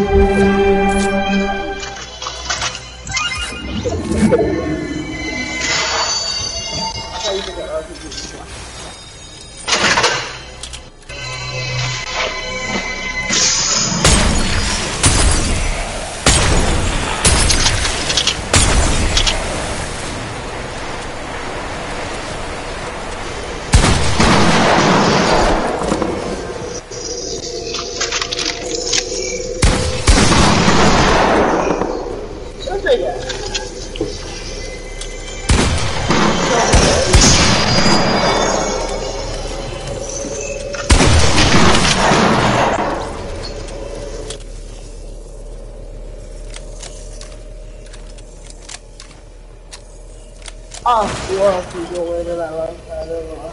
Ah, igual sí, yo voy a la lanza de los...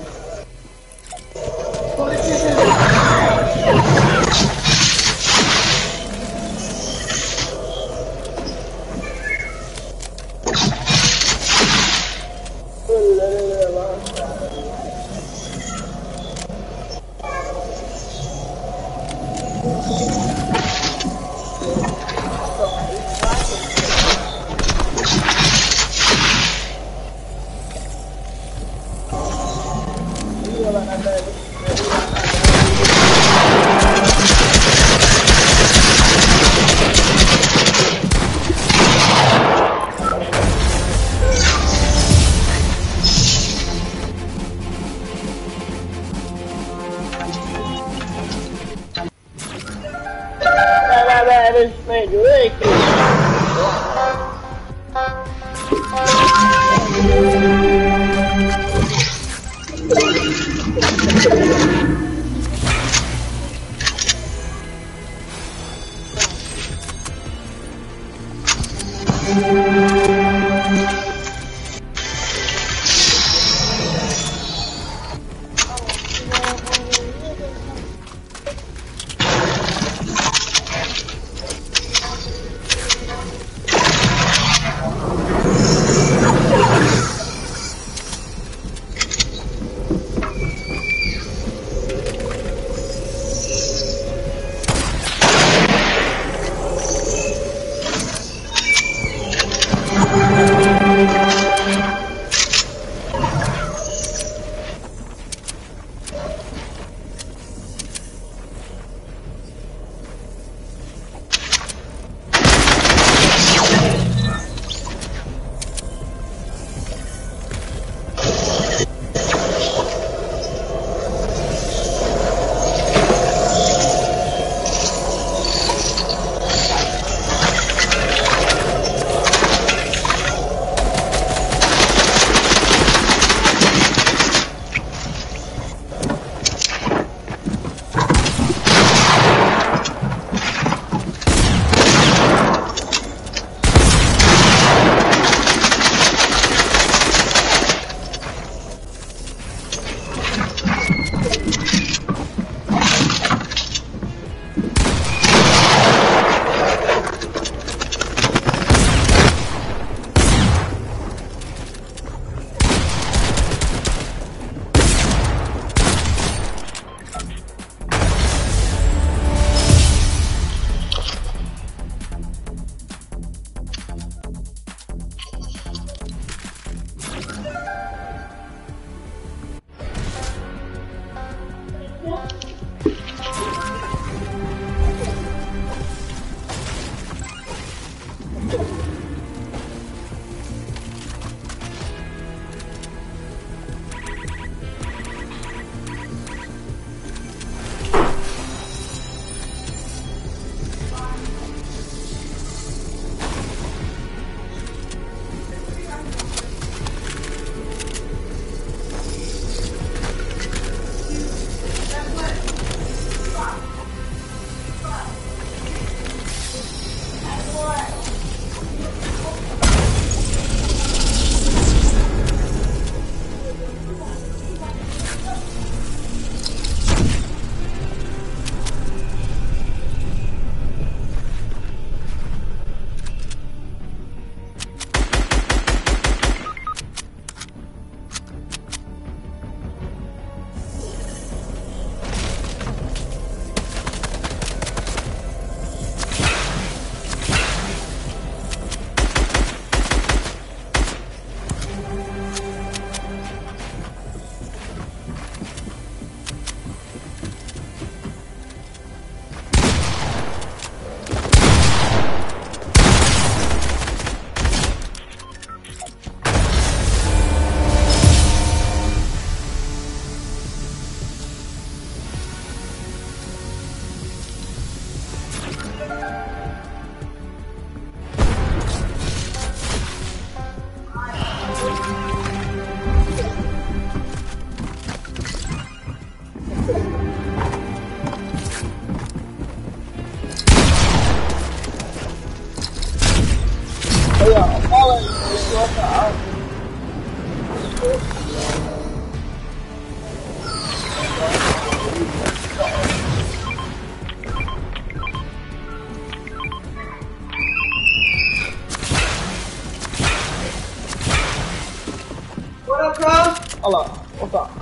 What up, bro? Hello. What's up?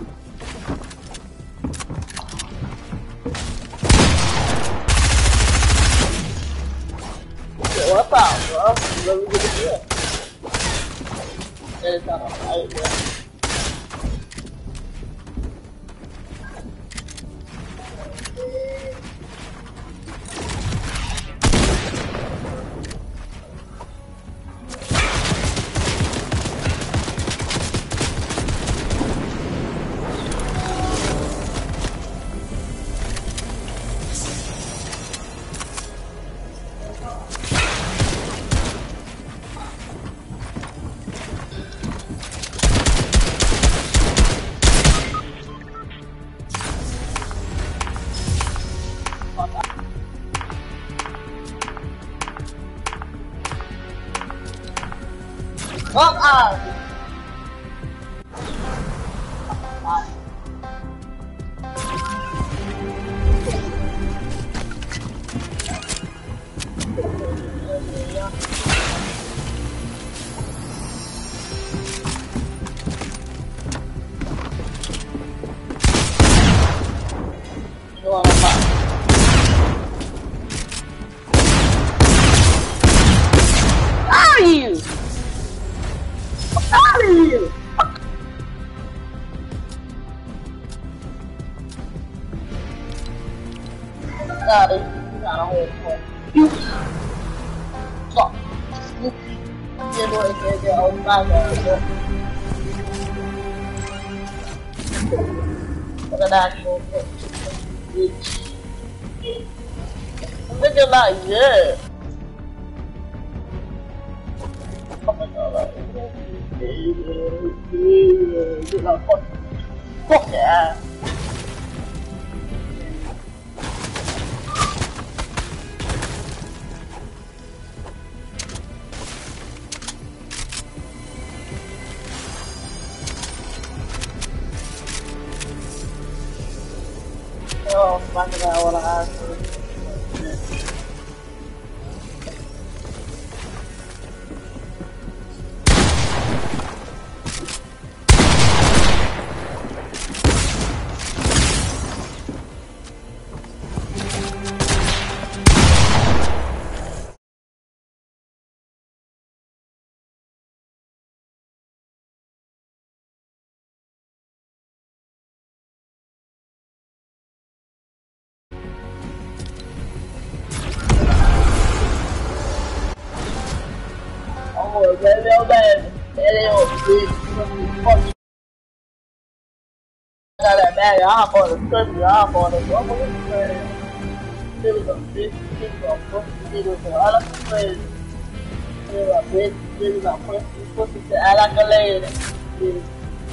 What's up, bro? Let me get it here. It's not alright, bro. Fuck off! Are you? How are you? Nah, they got a whole point. You fuck. You know it can't get all my guys, but an actual bitch. Nigga not good. Oh my god, like, fuck yeah. Oh, fuck it, I wanna ask you. Oh, baby, oh, baby. Baby, oh, bitch. Fuck you. I got that bag. I'll hop on the country. I'll hop on the country. Niggas are bitch. Niggas are pussy. Niggas are all up the place. Niggas are bitch. Niggas are pussy. Pussy to act like a lady. Bitch.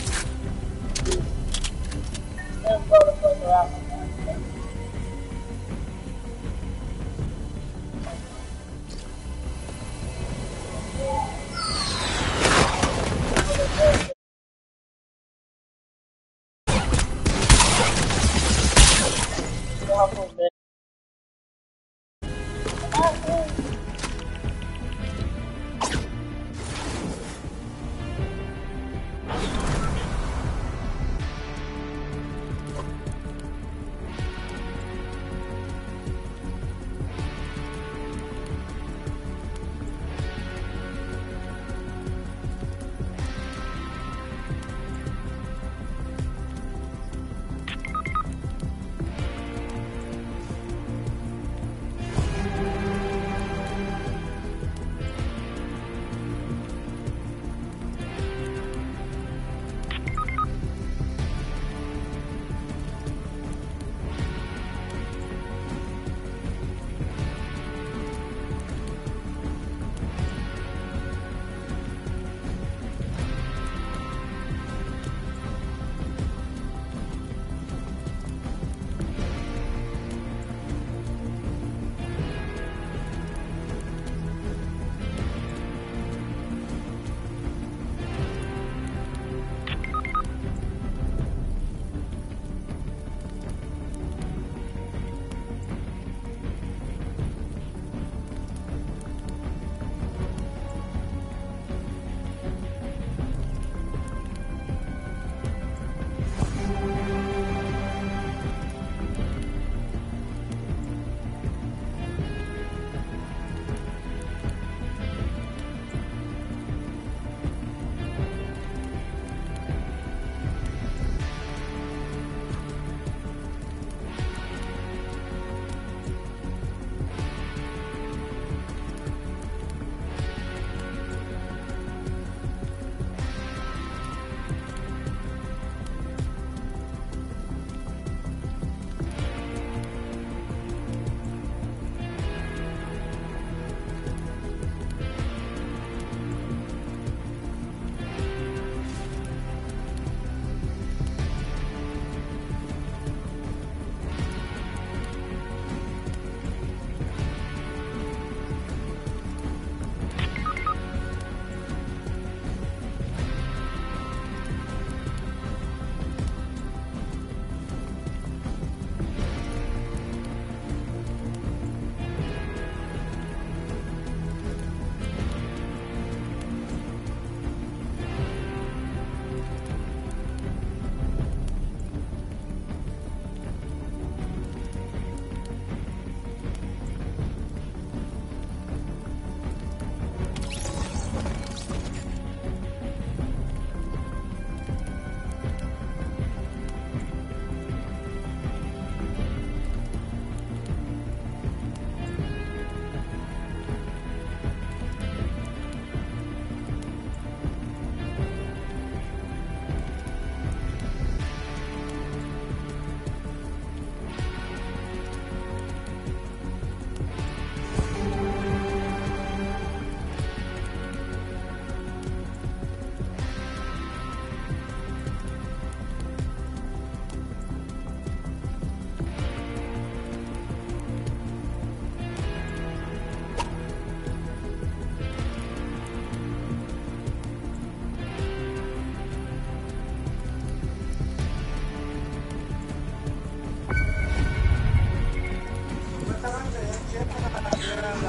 Let's go the fuck out.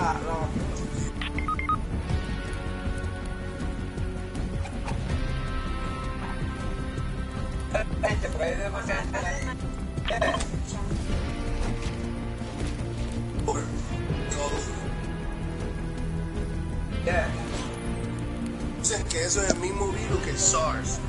Dicen que eso es el mismo virus que el SARS.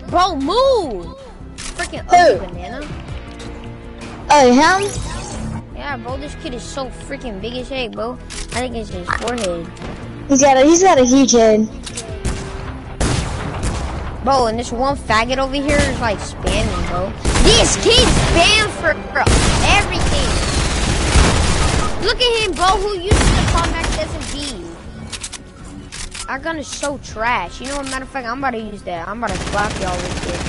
Bro, move! Freaking ugly banana. Oh, him? Yeah, bro, this kid is so freaking big as heck, bro. I think it's his forehead. He's got a huge head. Bro, and this one faggot over here is like spamming, bro. These kids spam for everything. Look at him, bro, who uses the combat SMG. Our gun is so trash. You know what, matter of fact, I'm about to use that. I'm about to slap y'all with it.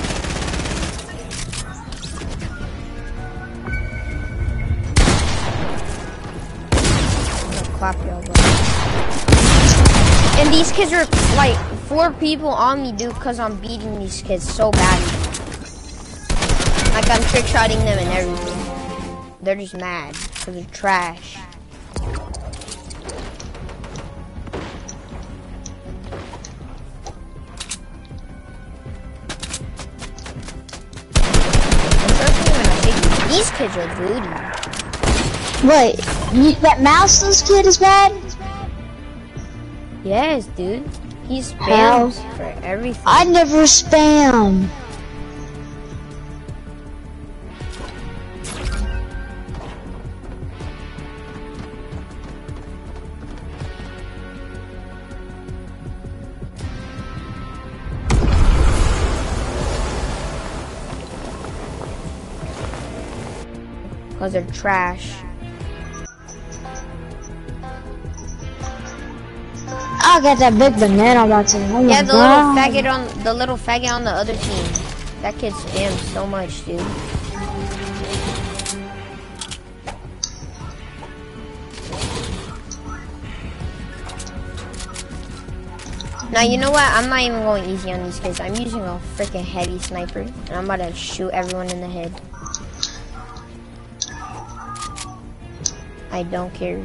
Clap y'all, bro. And these kids are like 4 people on me, dude, because I'm beating these kids so badly. Like I'm trick shotting them and everything. They're just mad because they're trash. These kids are booty. Wait, that mouseless kid is bad? Yes, dude. He spams for everything. I never spam. Because they're trash. I got that big banana on my team. Oh yeah, the little faggot on the other team. That kid spams so much, dude. Now you know what? I'm not even going easy on these kids. I'm using a freaking heavy sniper, and I'm about to shoot everyone in the head. I don't care.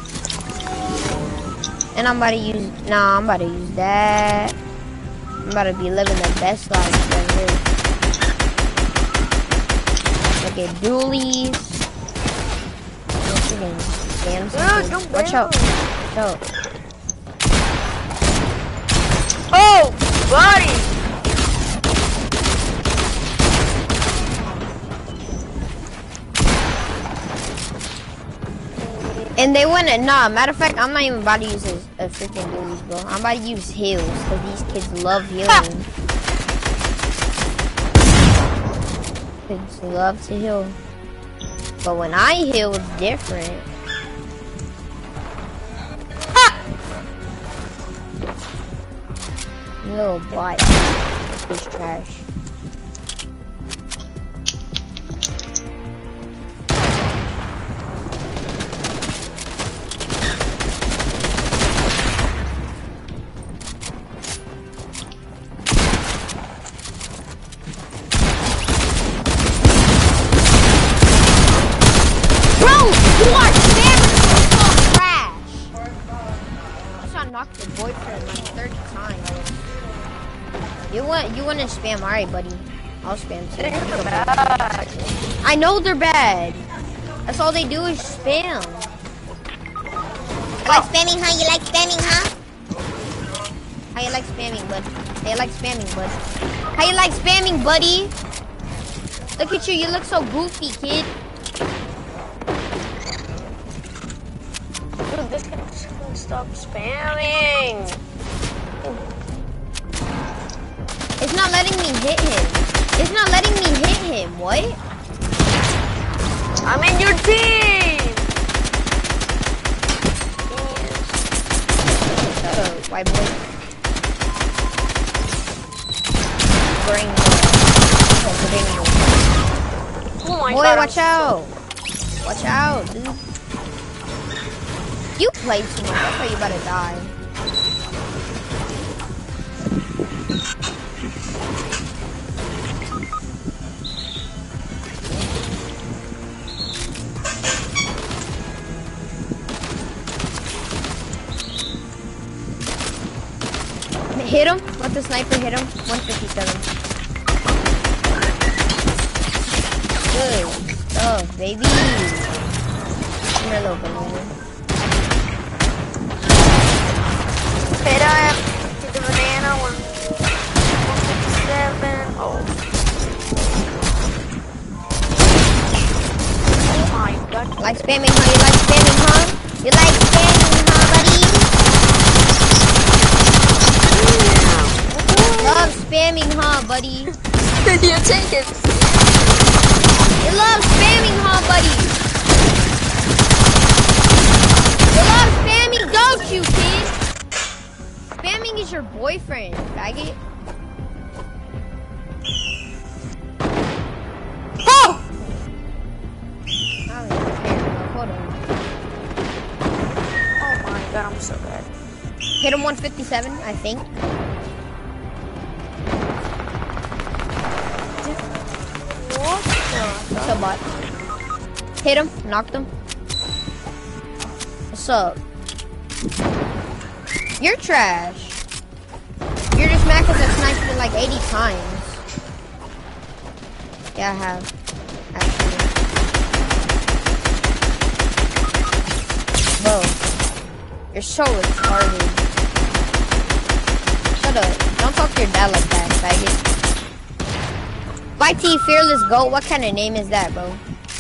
And I'm about to use, I'm about to use that. I'm about to be living the best life right here. Look at dualies. Watch out. Watch out. Oh, buddy! And they wouldn't, matter of fact, I'm not even about to use a freaking dualies, bro. I'm about to use heals, because these kids love healing. Kids love to heal. But when I heal, it's different. Little bot. This is trash. You want to spam? Alright, buddy. I'll spam too. I know they're bad. That's all they do is spam. You like spamming, huh? You like spamming, huh? How you like spamming, bud? How you like spamming, bud? How you like spamming, buddy? Look at you. You look so goofy, kid. Dude, this guy's gonna stop spamming. It's not letting me hit him. It's not letting me hit him. What? I'm in your team. White boy. Bring. Oh my boy, God, watch out. Watch out, dude. You play too much. That's why you about to die. Hit him. Let the sniper hit him. 157. Good stuff, baby. Come here, little banana. Hit him. Hit the banana. 157. Oh Like spamming, huh? You like spamming, huh? You like spamming, huh, buddy? Love spamming, huh, buddy? You take it. You love spamming, huh, buddy? You love spamming, don't you, kid? Spamming is your boyfriend, faggot. Oh! I don't even care. Hold on. Oh my god, I'm so bad. Hit him 157, I think. What the? What's up, bot? Hit him, knocked him. What's up? You're trash. You're just mad because I've sniped you like 80 times. Yeah, I have. Actually. Bro, you're so retarded. Shut up. Don't talk to your dad like that, faggot. YT Fearless Goat, what kind of name is that, bro?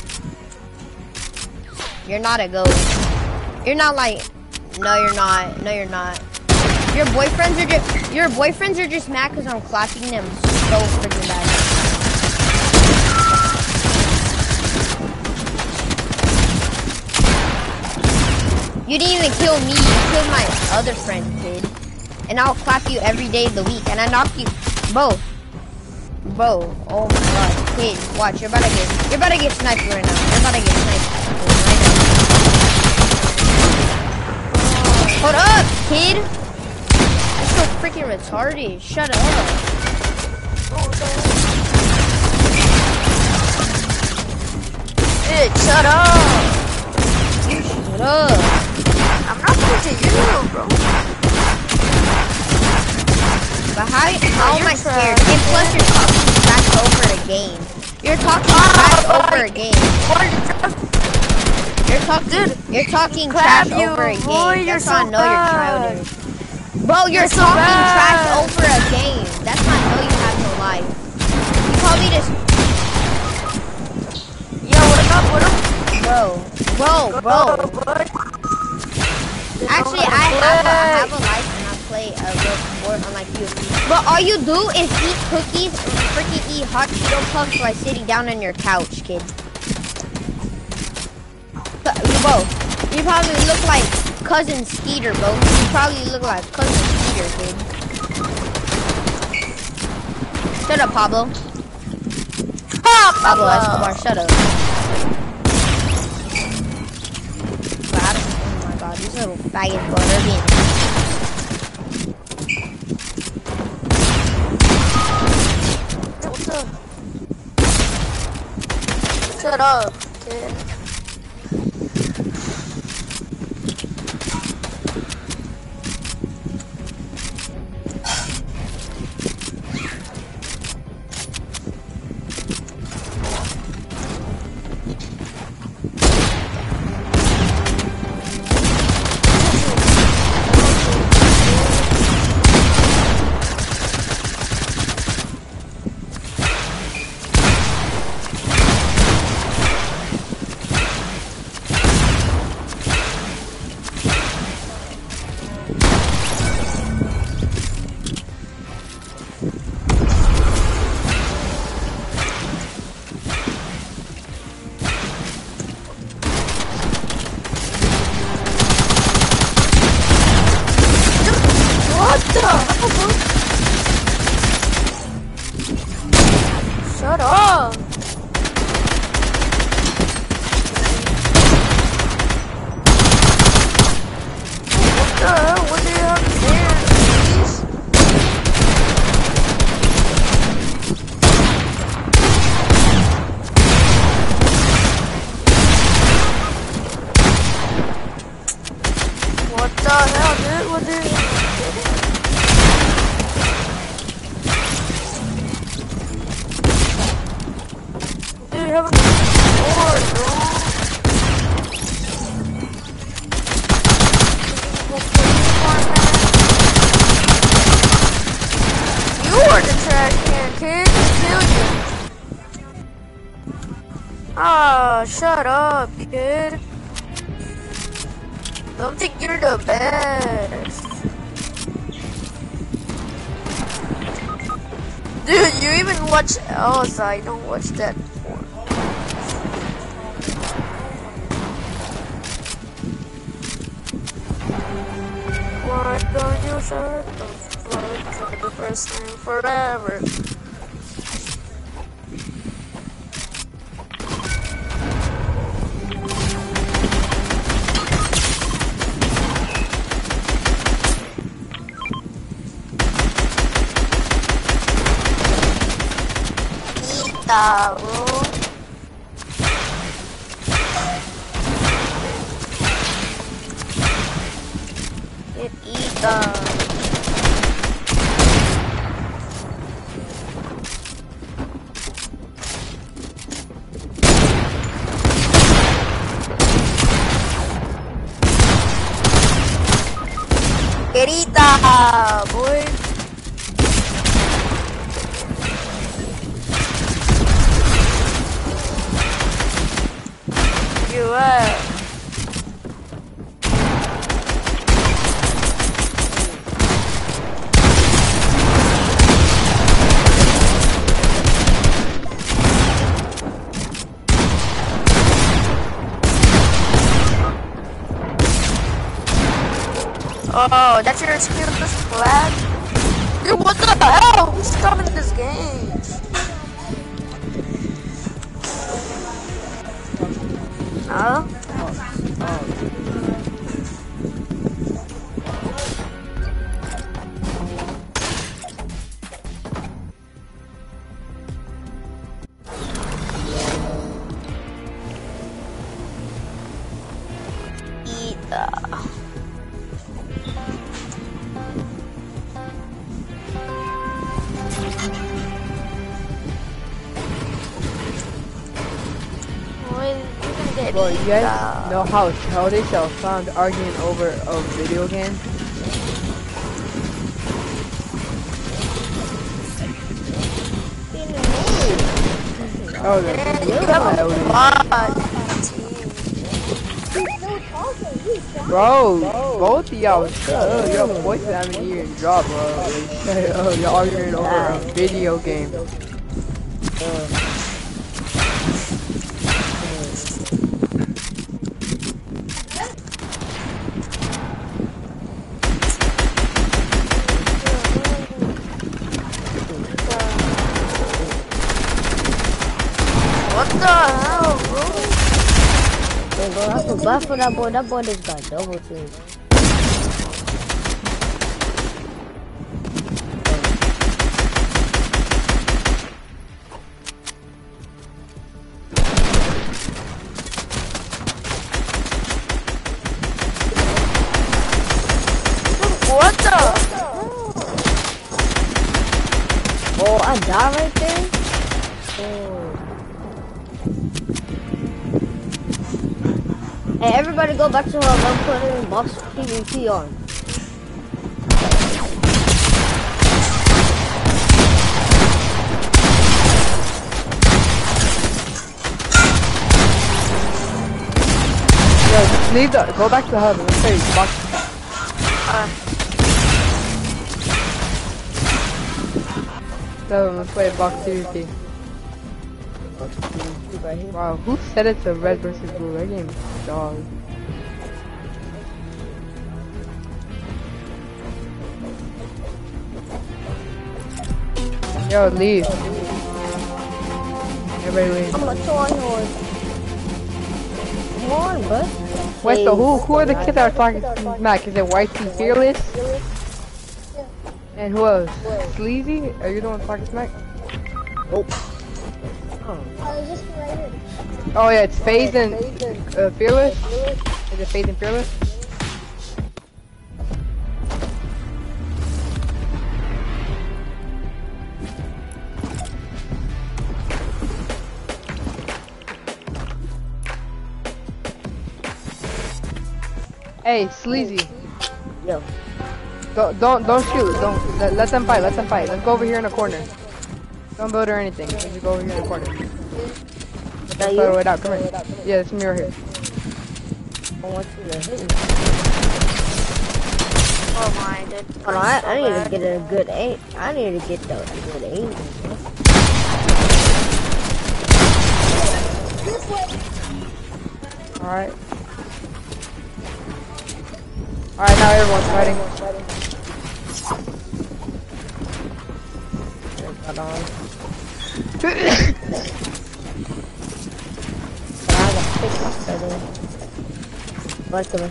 You're not a goat. You're not like... No, you're not. No, you're not. Your boyfriends are just mad because I'm clapping them so freaking bad. You didn't even kill me. You killed my other friend, kid. And I'll clap you every day of the week. And I knocked you, bro. Bro, oh my god, kid, watch. You're about to get sniped right now. You're about to get sniped right now. Hold up, kid. You're so freaking retarded. Shut up. Dude, shut up. Shut up. I'm not going to you, bro. But how am I scared? And plus you're talking trash over a game. You're talking trash over a game. You're talking trash over a game. That's how I know you're childish. Bro, you're talking trash over a game. That's how I know you have no life. You probably just... Yo, what up? Bro. Actually, I have a life and I play a real sport unlike you. But all you do is eat cookies and freaking eat hot Cheeto puffs while sitting down on your couch, kid. Bro, you probably look like Cousin Skeeter, bro. You probably look like Cousin Skeeter, kid. Shut up, Pablo. Pablo Escobar, shut up. Oh my god, these little faggots, bro, they're being... Shut up, kid. Shut up! What the hell? What do you have there, please? What the hell, dude? What do you... You have a sword, bro. You are the trash can, kid. Kill you. Ah, shut up, kid. Don't think you're the best. Dude, you even watch Elsa. I don't watch that porn. Why don't you shut the fuck for the first time forever? Bro. Get eaten. Querida, boy. You at? Oh, that's your skill, this flag? Dude, what the hell? Who's coming in this game? Huh? Bro, you guys know how childish I found arguing over a video game? Oh, bro, both of y'all shut up. Your voice haven't even dropped, bro. Shut up. Y'all arguing over a video game. What the hell, bro? Hey, bro, I feel bad for that boy. That boy just got double teamed. What the? Oh, I died right there? Oh. Hey, everybody go back to her. I'm putting box PvP on. Yo, just leave the, go back to the hub. Let's play box. So let's play box PvP. Wow, who said it's a red versus blue? That game is dog. Yo, leave. Everybody leave. I'm a toy horse. Come on, bud. Wait, so who are the kids that are talking smack? Is it YT Fearless? And who else? Sleazy? Are you the one talking smack? Nope. Oh yeah, it's FaZe and Fearless? Is it FaZe and Fearless? Hey, Sleazy. Yo. Don't shoot. Don't let them fight. Let them fight. Let's go over here in the corner. Don't build or anything. Let's just go over here in the corner. Let's let it way out. Come here. Yeah, it's me right here. I want you to hit me. Oh my, dude. Hold on, I need to get a good aim. I need to get the good aim. Alright. Alright, now everyone's fighting. Hold on. I got picked up by there. What's coming?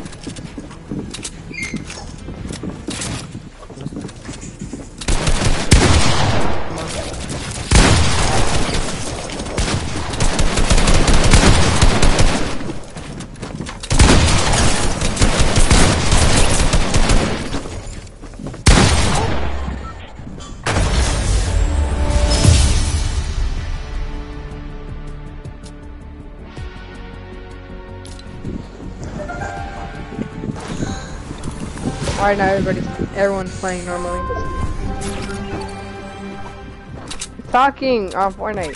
Alright, now everyone's playing normally. Talking on Fortnite.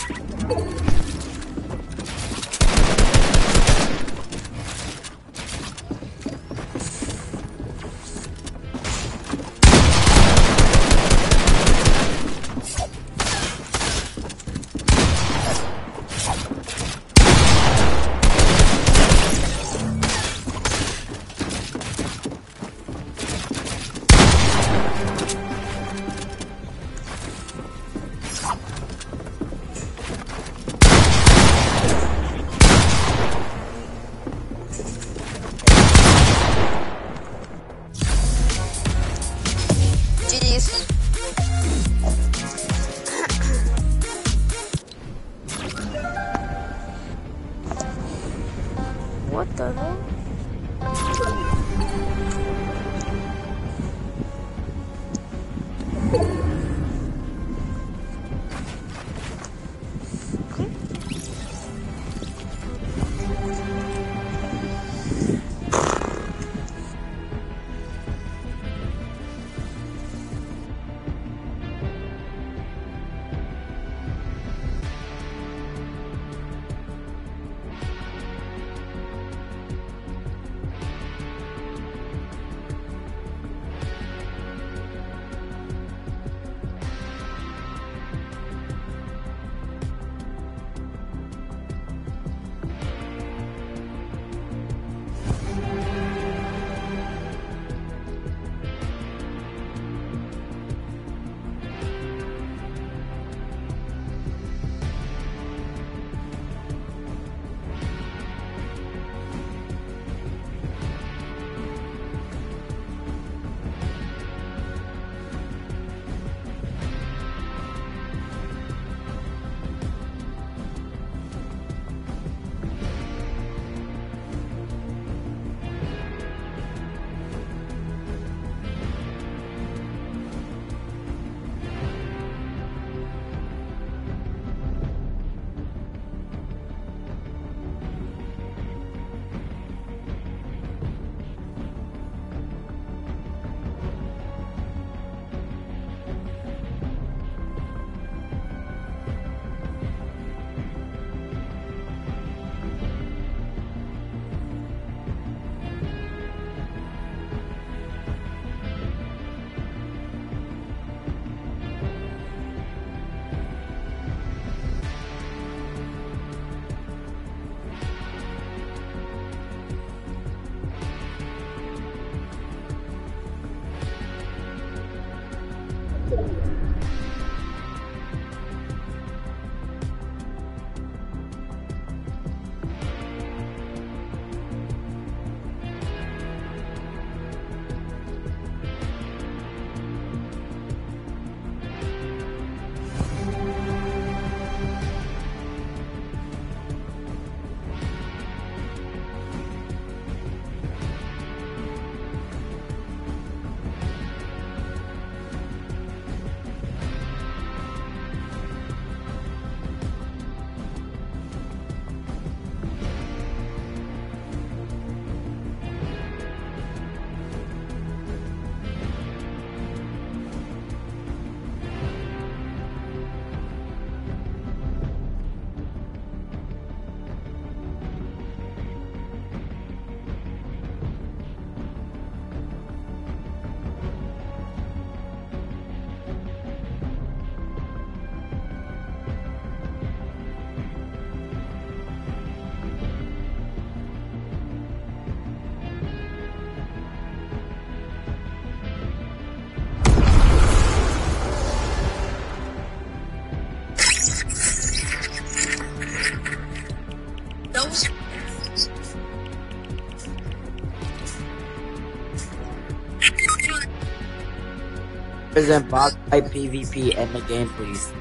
Present box fight PvP and the game, please.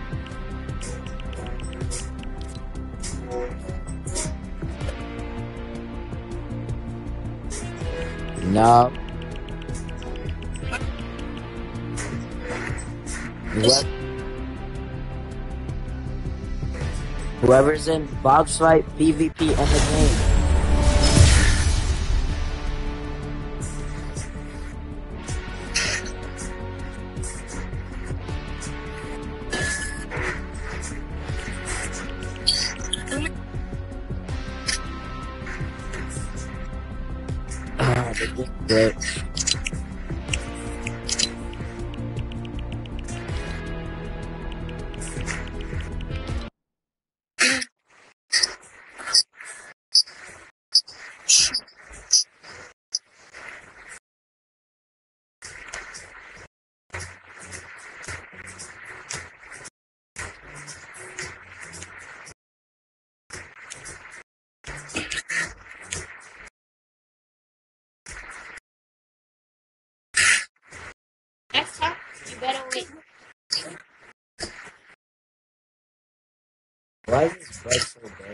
No. Whoever's in box fight PvP in the game. Great. Next time, you better wait. Why is this bug so bad?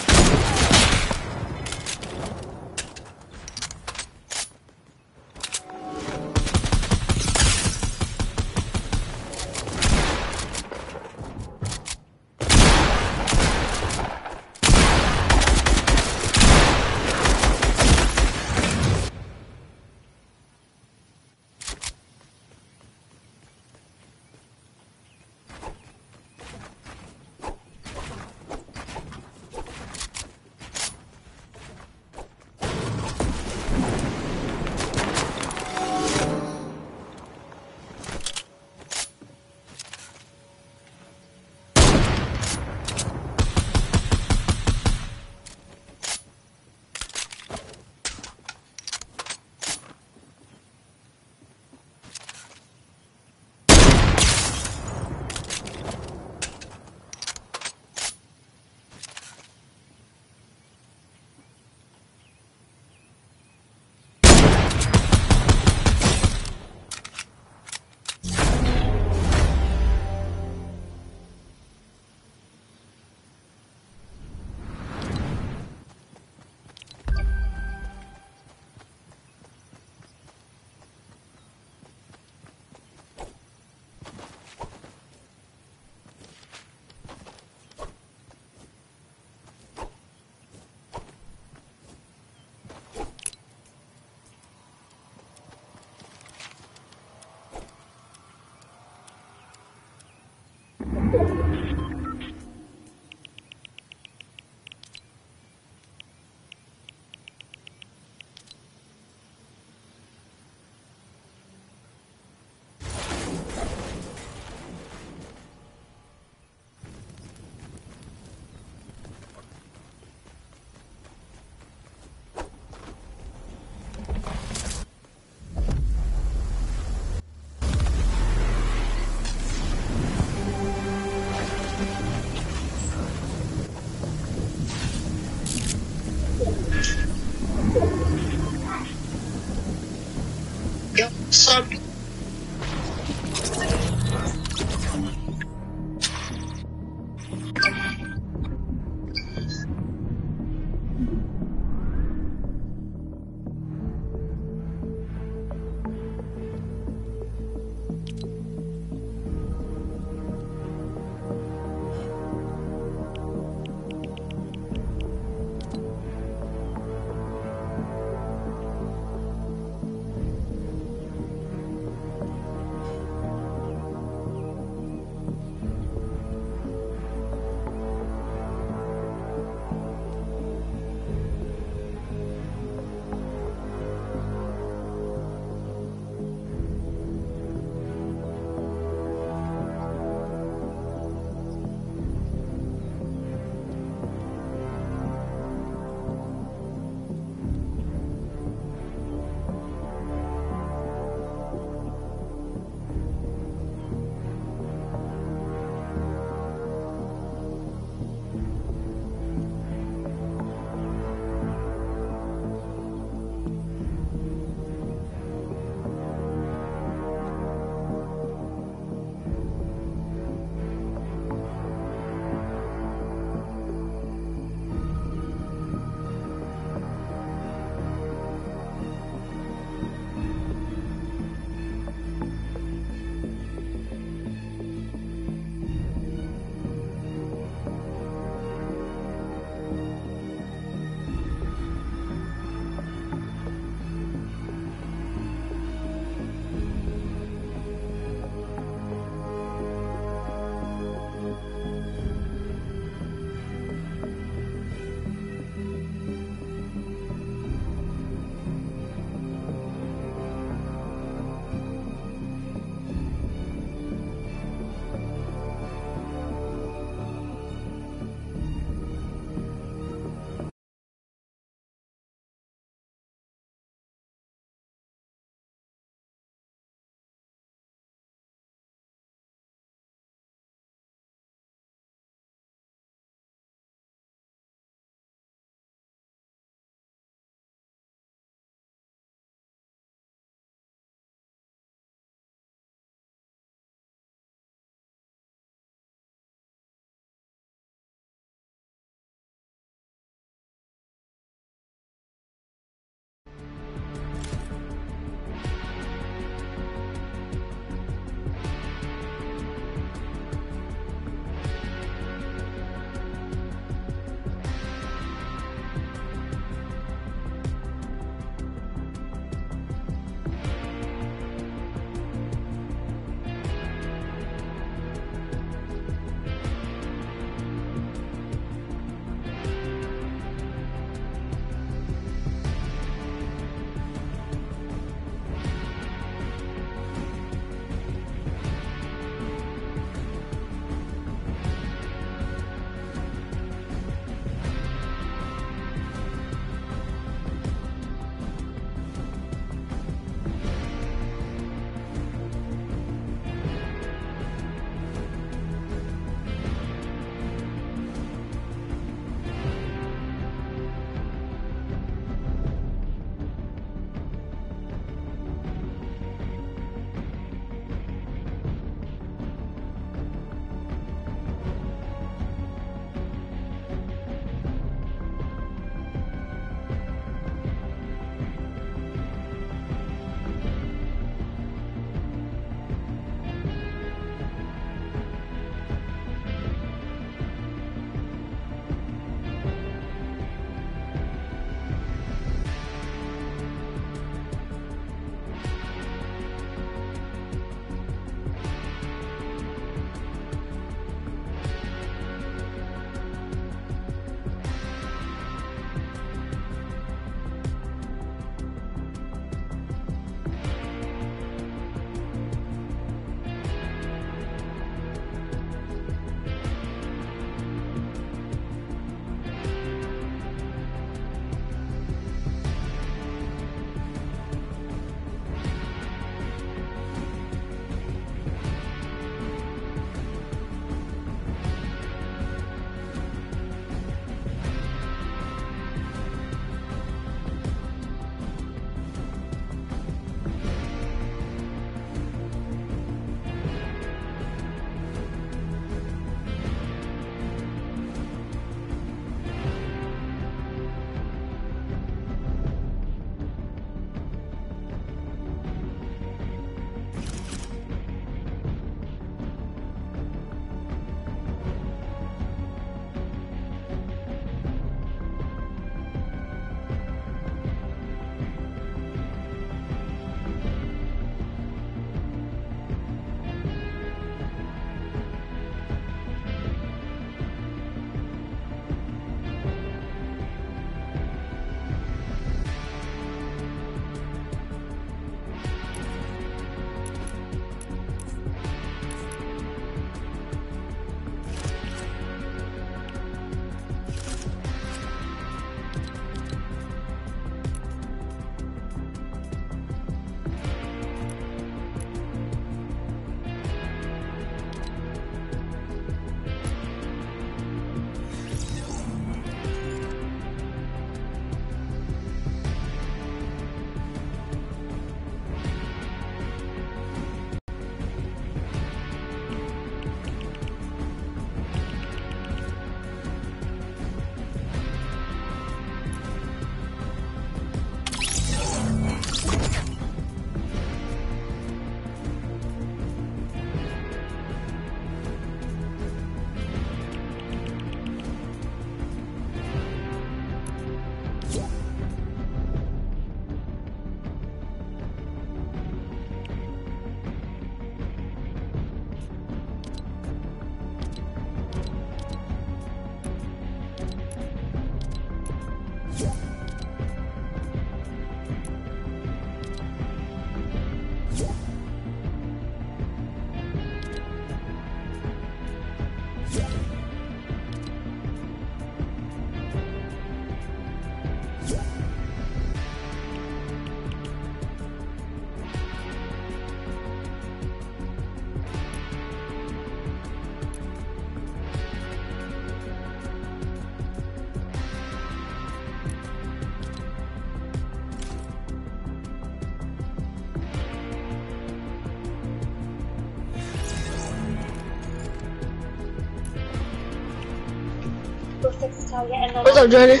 What's up, Jordan?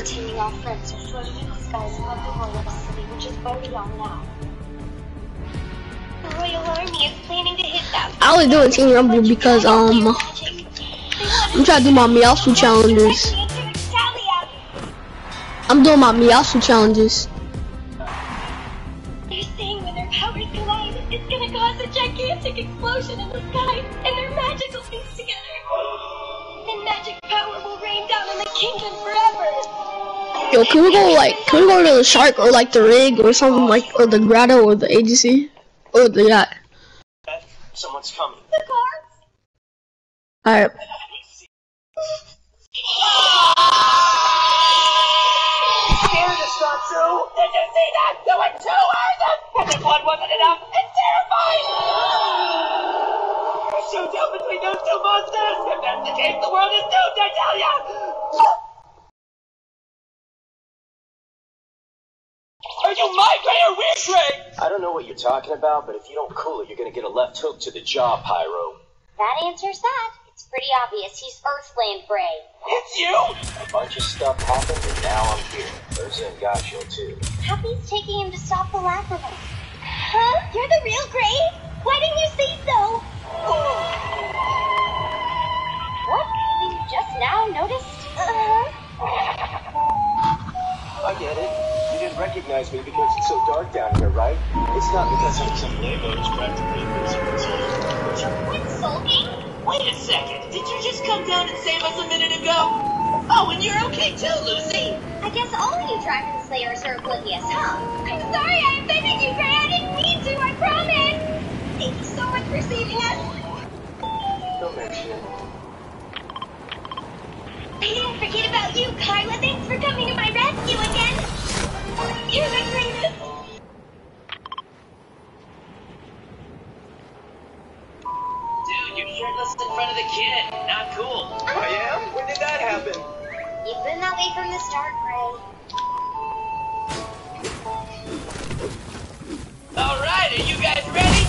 I only doing Team Rumble because I'm trying to do my Meowsu challenges. I'm doing my Meowsu challenges. They're saying when their powers collide, it's gonna cause a gigantic explosion in the sky, and their magic will fuse together. Then magic power will rain down on the kingdom forever. Yo, can we go to the shark or like the rig or something like, or the grotto or the agency or the yacht? Someone's coming. The guards? Alright. Scared us, not true. Did you see that? There were two Arthurs, and this one wasn't enough. It's terrifying. A showdown between those two monsters. If that's the case, the world is doomed. I tell ya. Are you my Gray or weird Gray? I don't know what you're talking about, but if you don't cool it, you're gonna get a left hook to the jaw, Pyro. That answers that. It's pretty obvious. He's Earthland Gray. It's you! A bunch of stuff happened, and now I'm here. Urza and Gasho, too. Happy's taking him to stop the Lacrimals. Huh? You're the real Gray? Why didn't you say so? What? You just now noticed? I get it. You didn't recognize me because it's so dark down here, right? It's not because I'm some Legos practically What's sulking? Wait a second. Did you just come down and save us a minute ago? Oh, and you're okay too, Lucy. I guess all of you Dragon Slayers are oblivious, huh? I'm sorry I offended you, Gray. I didn't mean to, I promise. Thank you so much for saving us. Don't mention it. I didn't forget about you, Kyla. Thanks for coming to my rescue again. You're the greatest. Dude, you're shirtless in front of the kid. Not cool. I am? When did that happen? You've been that way from the start, Gray. Alright, are you guys ready?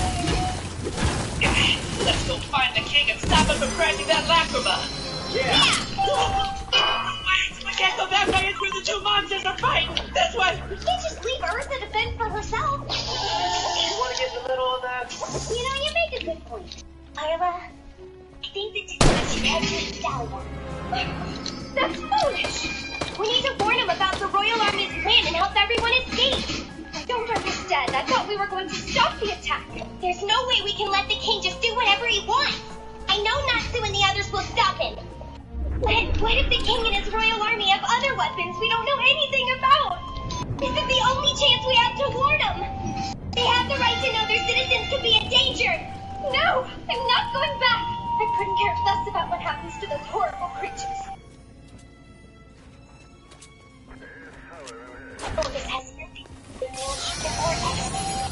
Let's go find the king and stop him from crashing that Lacrima. Yeah. Wait, we can't go that way. It's where the two monsters are fighting. This way. We can't just leave Urza to fend for herself. You want to get in the middle of that? You know, you make a good point. Kyla, I think the time should head to the Stallion. That's foolish. We need to warn him about the Royal Army's plan and help everyone escape. I don't understand. I thought we were going to stop the attack. There's no way we can let the king just do whatever he wants. I know Natsu and the others will stop him. But what if the king and his royal army have other weapons we don't know anything about? This is the only chance we have to warn them. They have the right to know their citizens could be in danger. No, I'm not going back. I couldn't care less about what happens to those horrible creatures. Oh, this has nothing to do with the vortex.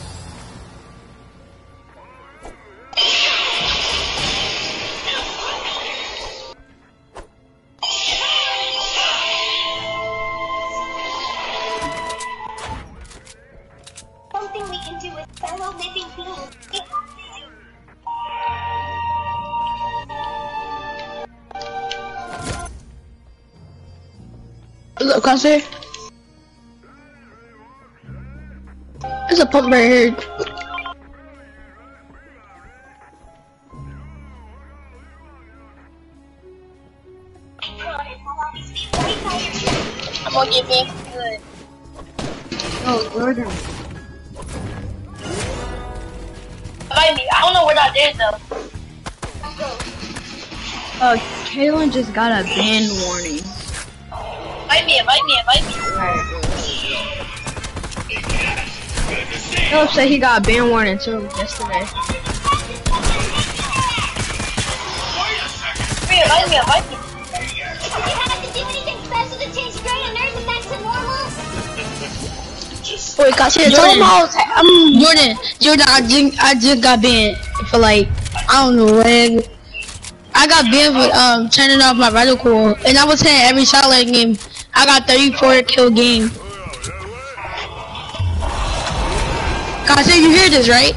Something we can do with fellow living beings. Look, I say, there's a pump right here. I promise I'll always be right by your side. I'm gonna get me good. Oh, Jordan. Find me. I don't know where that is though. Kaylin just got a ban warning. Find me. Philip said he got a ban warning too yesterday. Find me. You have to do anything special to change Gray and Nurse back to normal? Wait, gosh, Jordan, I just got banned for like, I don't know when. I got banned for turning off my reticle, and I was hitting every shot like game. I got 34 kill game. Gosh, you hear this, right?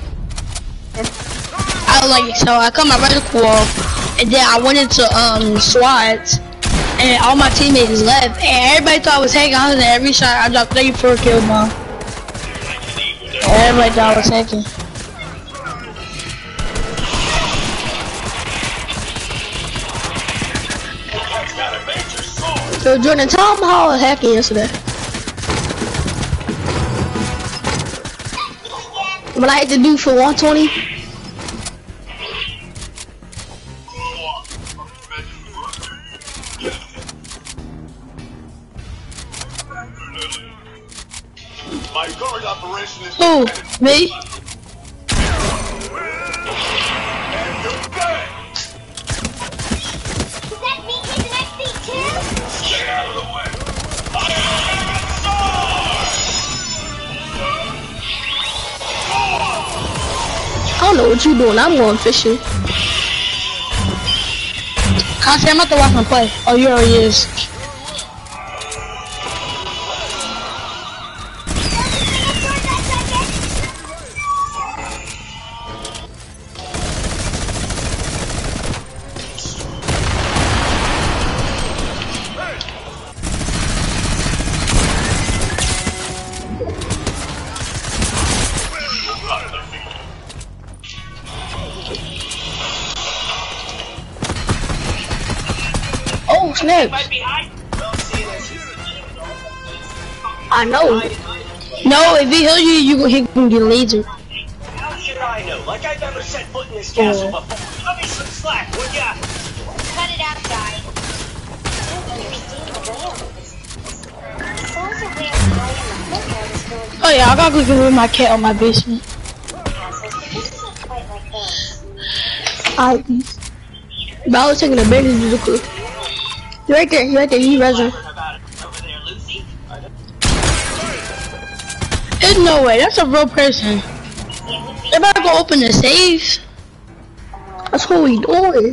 I cut my reticle off, and then I went into SWAT, and all my teammates left, and everybody thought I was hacking. I was in every shot. I dropped 34 kills, man. Everybody thought I was hacking. Yo, Jordan, tell them how I was hacking yesterday. When I had to do for 120. My current operation is Who? Me? I don't know what you doing. I'm going fishing. Constantly, I'm about to watch him play. Oh, you already is. Oh, snap. I know. No, if he heals you, he gonna get lasered. How should I know? Like I've ever set foot in this castle before. Cut me some slack, would ya? Cut it out, guys. Oh yeah, I gotta go get rid of my cat on my basement. But I was taking a baby musical. You're right there, you resin. There's no way, that's a real person. They about to go open the safe. That's what we doing.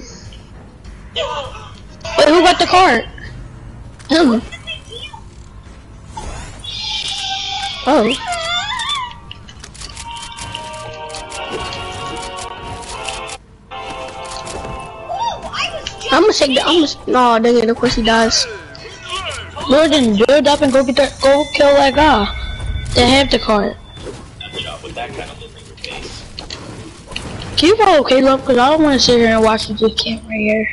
Wait, who got the card? Him. Oh. I'm gonna shake the. No, dang it! Of course he dies. Lord, then build up and go kill that guy. They have the card. Can you follow Caleb? Cause I don't want to sit here and watch you just camp right here.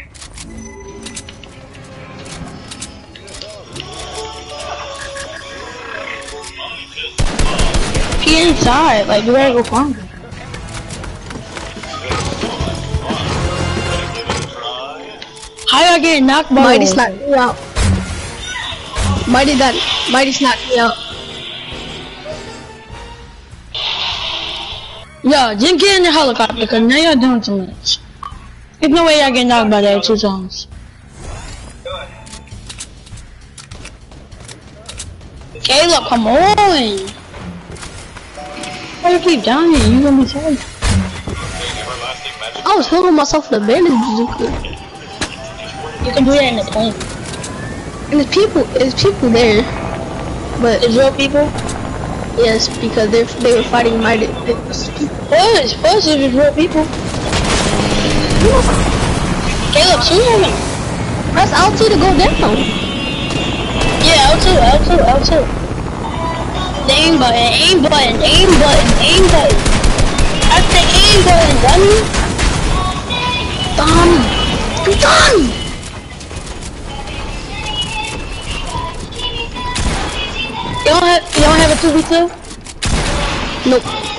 He inside. Like, you gotta go farm. How y'all getting knocked by? Mighty's knocked me out. Mighty's knocked me out. Yo, just get in the helicopter because now y'all doing too much. There's no way y'all get knocked by that 2 times. Caleb, come on! Why you keep down here? You gonna be tired. I was holding myself in the bandage. You can do that in the plane. And there's people there. But there's real people? Yes, because they were fighting Mighty. Plus if it's real people. Caleb, shoot him. Press L2 to go down. Yeah, L2. The aim button. That's the aim button, dummy. I'm done. You don't have a 2v2? Nope.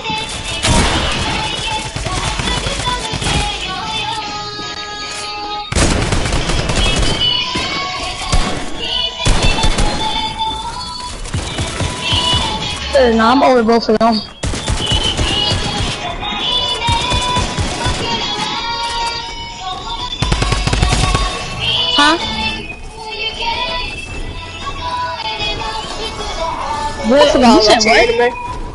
No, I'm over both of them. Huh? What? You said what?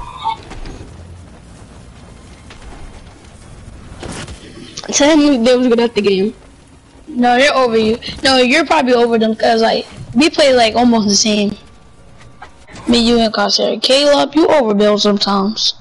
Tell him they was good at the game. No, they're over you. No, you're probably over them because like we play like almost the same. Me, you, and Crosshair. Caleb, you overbuild sometimes.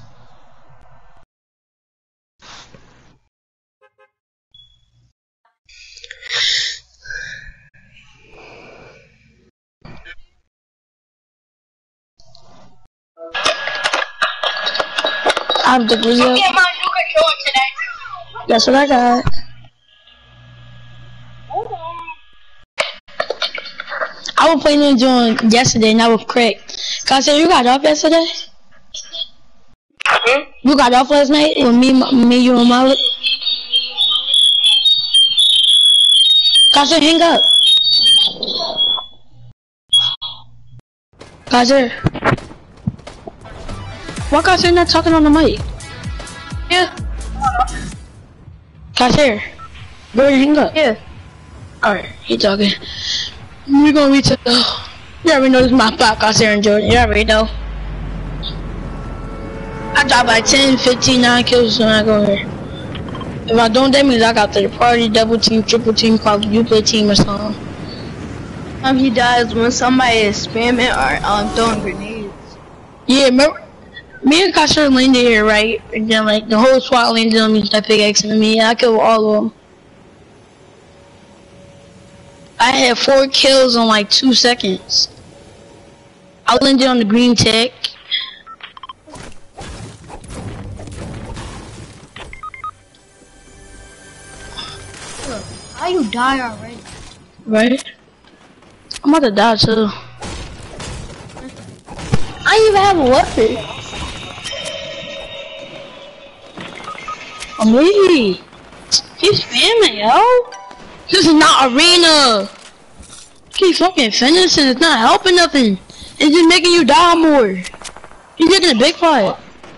I have the glizzy up. Get my new controller today. That's what I got. I was playing on yesterday, not with Craig. Cause I said you got off yesterday. You got off last night with me, you, and Malik. Cause hang up. Cause why cause not talking on the mic? Yeah. Cause go ahead, hang up. Yeah. Alright, he talking. We gonna reach it though. You already know this is my podcast here in Jordan. You already know. I drop like 10, 15, 9 kills when I go here. If I don't, that means I got third party, double team, triple team, you play team or something. He dies when somebody is spamming or throwing grenades. Yeah, remember? Me and Kasher landed here, right? And then like the whole SWAT landed on me, that pickaxe on me. I killed all of them. I had 4 kills in like 2 seconds. I landed on the green tech. How you die already? Right? I'm about to die too. I didn't even have a weapon. I'm leaving. He's spamming, yo. This is not arena. Keep fucking finishing. It's not helping nothing. It's just making you die more. He's taking a big fight.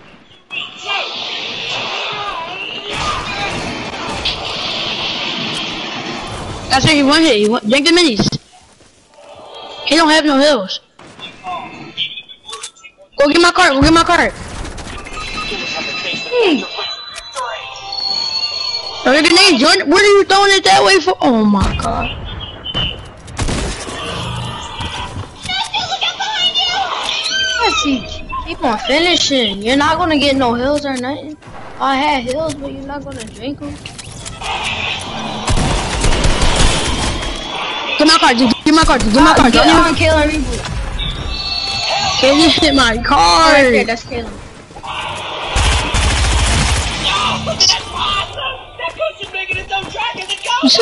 That's where he one hit. Drink the minis. He don't have no heals. Go get my cart. Go get my cart. Throw your grenade, Jordan. What are you throwing it that way for? Oh my god. Keep on finishing. You're not gonna get no hills or nothing. I had hills, but you're not gonna drink them. Get my cart, dude. Get my cart, dude. Get my cart. Get on kill and reboot. Can you hit my cart? Right there, that's killing. That's awesome! That coach is making his own track as it goes!